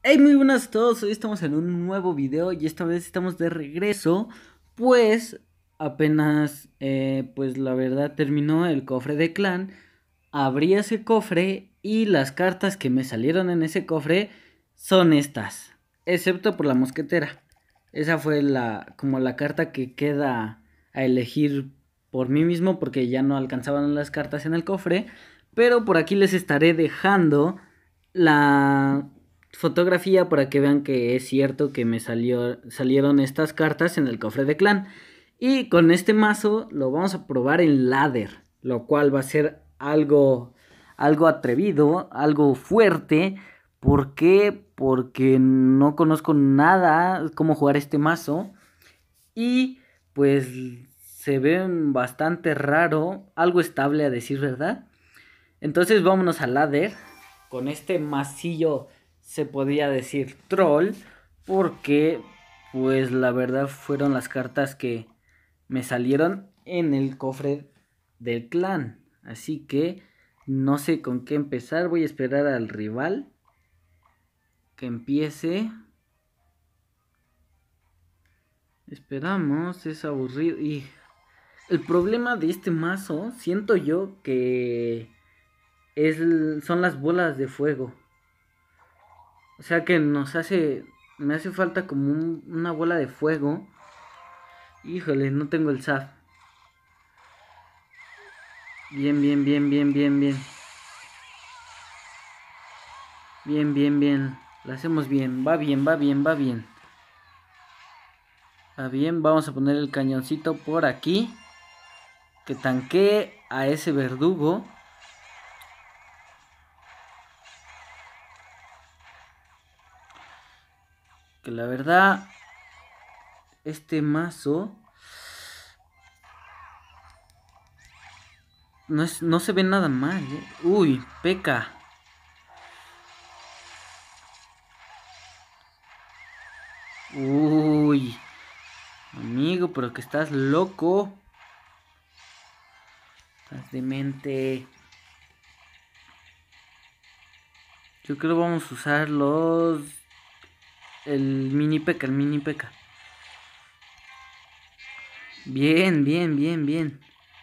Hey, muy buenas a todos, hoy estamos en un nuevo video y esta vez estamos de regreso, pues apenas, pues la verdad terminó el cofre de clan, abrí ese cofre y las cartas que me salieron en ese cofre son estas, excepto por la mosquetera. Esa fue como la carta que queda a elegir por mí mismo porque ya no alcanzaban las cartas en el cofre, pero por aquí les estaré dejando la fotografía para que vean que es cierto que salieron estas cartas en el cofre de clan. Y con este mazo lo vamos a probar en ladder, lo cual va a ser algo atrevido, algo fuerte. ¿Por qué? Porque no conozco nada cómo jugar este mazo. Y pues se ve bastante raro, algo estable a decir verdad. Entonces vámonos a ladder. Con este masillo se podría decir troll. Porque pues la verdad fueron las cartas que me salieron en el cofre del clan. Así que no sé con qué empezar. Voy a esperar al rival que empiece. Esperamos, es aburrido. Y el problema de este mazo, siento yo que son las bolas de fuego. O sea que me hace falta como una bola de fuego. Híjole, no tengo el SAF. Bien, bien, bien, bien, bien, bien. Bien, bien, bien. Lo hacemos bien. Va bien, va bien, va bien. Va bien, vamos a poner el cañoncito por aquí. Que tanquee a ese verdugo. Que la verdad, este mazo no se ve nada mal, ¿eh? Uy, peca. Uy, amigo, pero que estás loco. Estás demente. Yo creo que vamos a usar el mini peca, el mini peca. Bien, bien, bien, bien.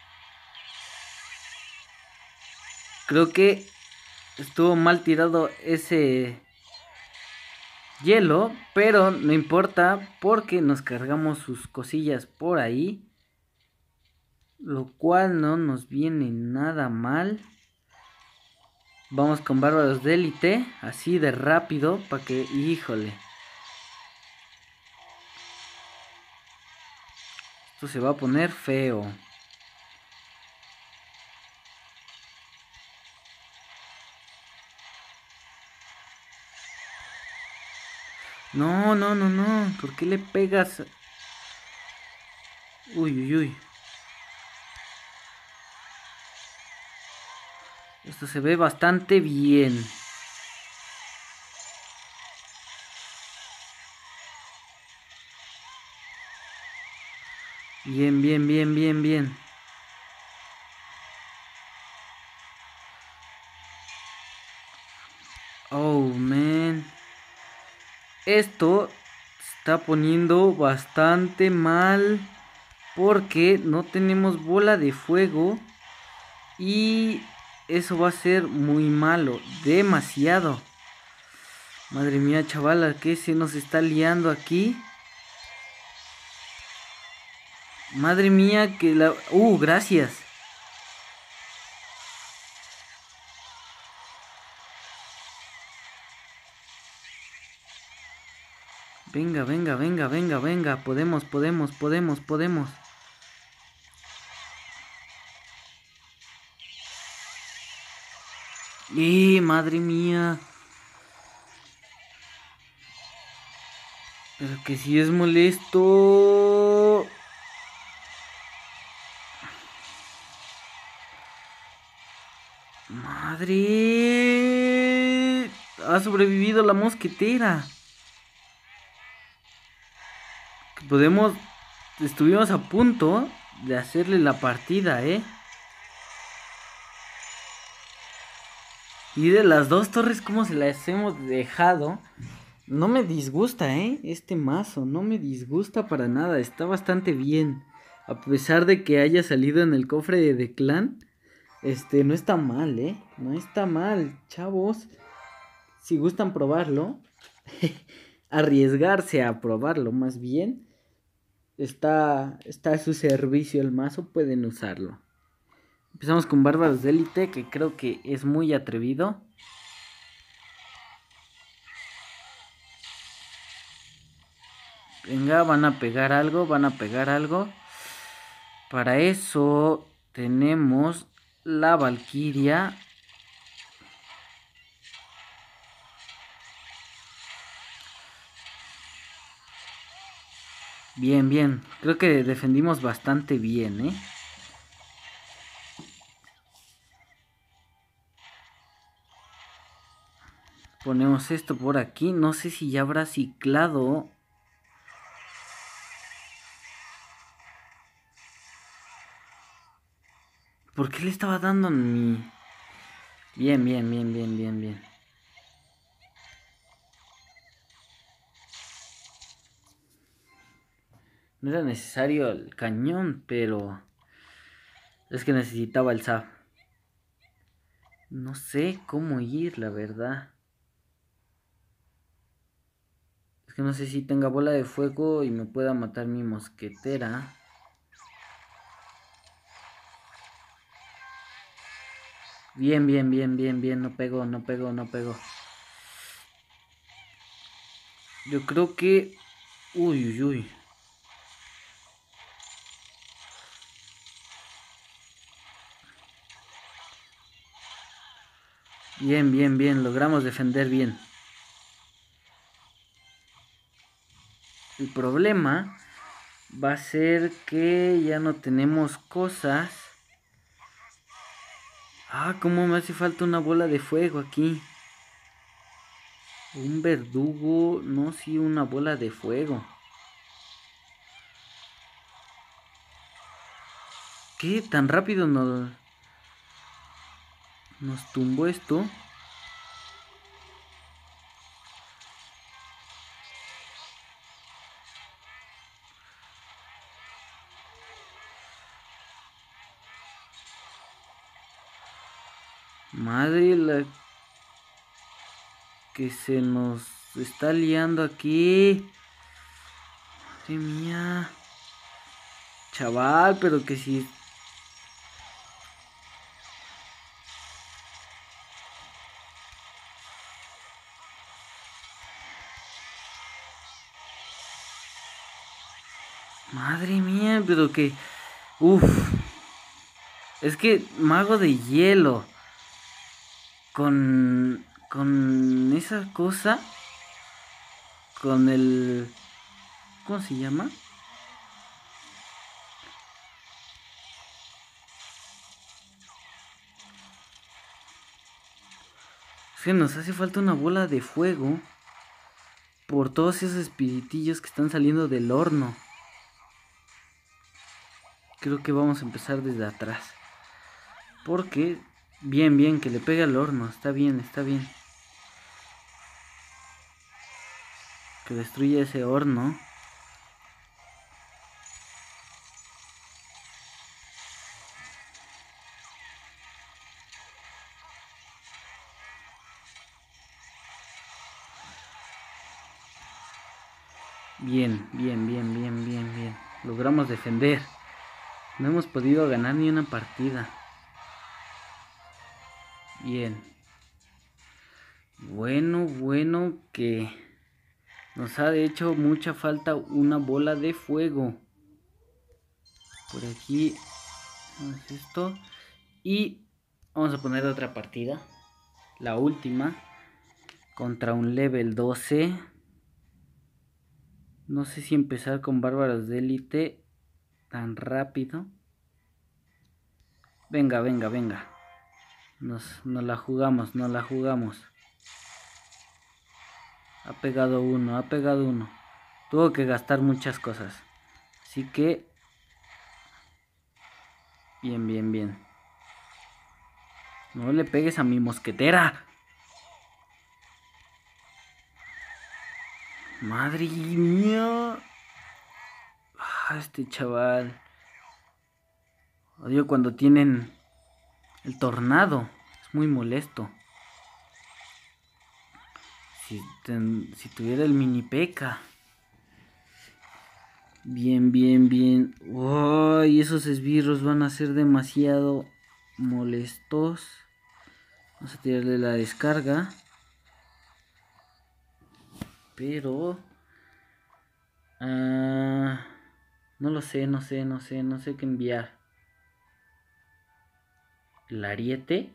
Creo que estuvo mal tirado ese hielo, pero no importa porque nos cargamos sus cosillas por ahí. Lo cual no nos viene nada mal. Vamos con bárbaros de élite, así de rápido, para que, híjole. Esto se va a poner feo. No, no, no, no. ¿Por qué le pegas? Uy, uy, uy. Esto se ve bastante bien. Bien, bien, bien, bien, bien. Oh, man. Esto se está poniendo bastante mal. Porque no tenemos bola de fuego. Y eso va a ser muy malo. Demasiado. Madre mía, chavala, ¿qué se nos está liando aquí? Madre mía, que la... gracias. Venga, venga, venga, venga, venga. Podemos, podemos, podemos, podemos. Madre mía. Pero que si es molesto. Madre. Ha sobrevivido la mosquetera. Que podemos... Estuvimos a punto de hacerle la partida, ¿eh? Y de las dos torres, ¿cómo se las hemos dejado? No me disgusta, este mazo, no me disgusta para nada, está bastante bien. A pesar de que haya salido en el cofre de clan, no está mal, no está mal, chavos. Si gustan probarlo, arriesgarse a probarlo más bien, está a su servicio el mazo, pueden usarlo. Empezamos con Bárbaros de Élite, que creo que es muy atrevido. Venga, van a pegar algo, van a pegar algo. Para eso tenemos la Valquiria. Bien, bien. Creo que defendimos bastante bien, Ponemos esto por aquí. No sé si ya habrá ciclado. ¿Por qué le estaba dando mi...? Bien, bien, bien, bien, bien, bien. No era necesario el cañón, pero... es que necesitaba el SAF. No sé cómo ir, la verdad. Es que no sé si tenga bola de fuego y me pueda matar mi mosquetera. Bien, bien, bien, bien, bien. No pegó, no pegó, no pegó. Yo creo que... uy, uy, uy. Bien, bien, bien. Logramos defender bien. El problema va a ser que ya no tenemos cosas. Ah, cómo me hace falta una bola de fuego aquí. Un verdugo, no, sí, una bola de fuego. ¿Qué? ¿Tan rápido nos tumbó esto? Madre, la que se nos está liando aquí. Madre mía. Chaval, pero que si... madre mía, pero que... uf. Es que mago de hielo. Con esa cosa. Con el... ¿cómo se llama? Es que nos hace falta una bola de fuego. Por todos esos espiritillos que están saliendo del horno. Creo que vamos a empezar desde atrás. Porque... bien, bien, que le pegue al horno. Está bien, está bien. Que destruya ese horno. Bien, bien, bien, bien, bien, bien. Logramos defender. No hemos podido ganar ni una partida. Bien. Bueno, bueno que nos ha hecho mucha falta una bola de fuego. Por aquí hacemos esto. Y vamos a poner otra partida. La última. Contra un level 12. No sé si empezar con bárbaros de élite tan rápido. Venga, venga, venga. Nos la jugamos, nos la jugamos. Ha pegado uno, ha pegado uno. Tuvo que gastar muchas cosas. Así que... bien, bien, bien. No le pegues a mi mosquetera. Madre mía. Este chaval. Odio cuando tienen el tornado. Es muy molesto. Si tuviera el mini P.E.K.K.A. Bien, bien, bien. Uy, esos esbirros van a ser demasiado molestos. Vamos a tirarle la descarga. Pero... no lo sé, no sé qué enviar. ¿El ariete?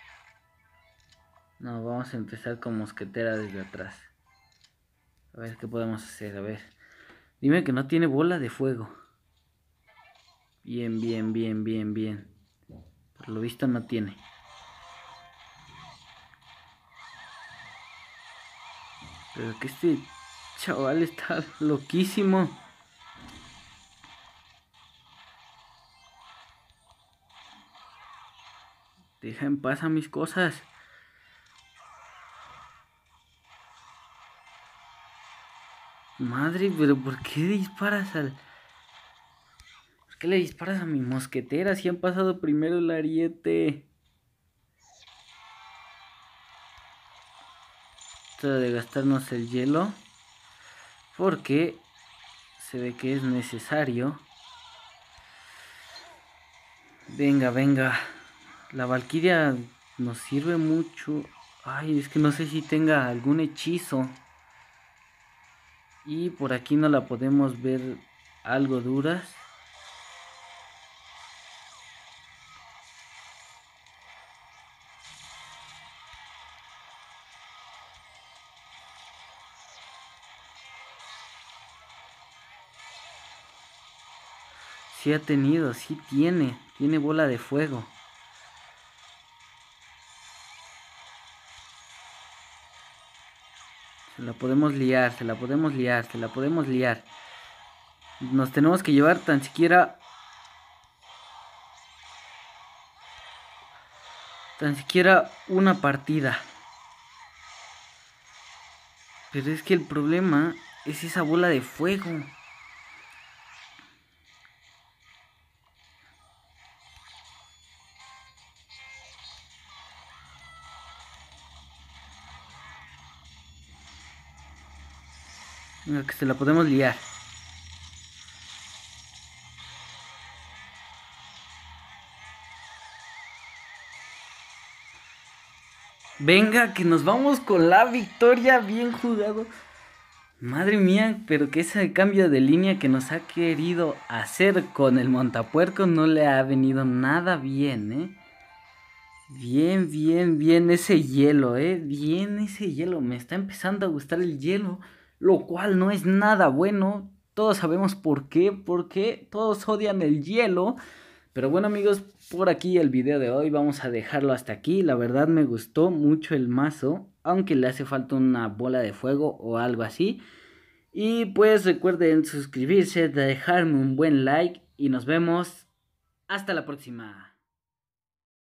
No, vamos a empezar con mosquetera desde atrás. A ver qué podemos hacer, a ver. Dime que no tiene bola de fuego. Bien, bien, bien, bien, bien. Por lo visto no tiene. Pero que este chaval está loquísimo. Deja en paz a mis cosas. Madre, pero ¿por qué disparas al... ¿Por qué le disparas a mi mosquetera si han pasado primero el ariete? Trata de gastarnos el hielo. Porque se ve que es necesario. Venga, venga. La Valquiria nos sirve mucho. Ay, es que no sé si tenga algún hechizo. Y por aquí no la podemos ver algo duras. Sí ha tenido, sí tiene. Tiene bola de fuego. Se la podemos liar, se la podemos liar, se la podemos liar. Nos tenemos que llevar tan siquiera... Tan siquiera una partida. Pero es que el problema es esa bola de fuego. Venga, que se la podemos liar. Venga, que nos vamos con la victoria. Bien jugado. Madre mía, pero que ese cambio de línea que nos ha querido hacer con el montapuerco no le ha venido nada bien, ¿eh? Bien, bien, bien ese hielo, ¿eh? Bien ese hielo. Me está empezando a gustar el hielo, lo cual no es nada bueno. Todos sabemos por qué, porque todos odian el hielo. Pero bueno amigos, por aquí el video de hoy, vamos a dejarlo hasta aquí. La verdad me gustó mucho el mazo, aunque le hace falta una bola de fuego o algo así. Y pues recuerden suscribirse, dejarme un buen like y nos vemos hasta la próxima.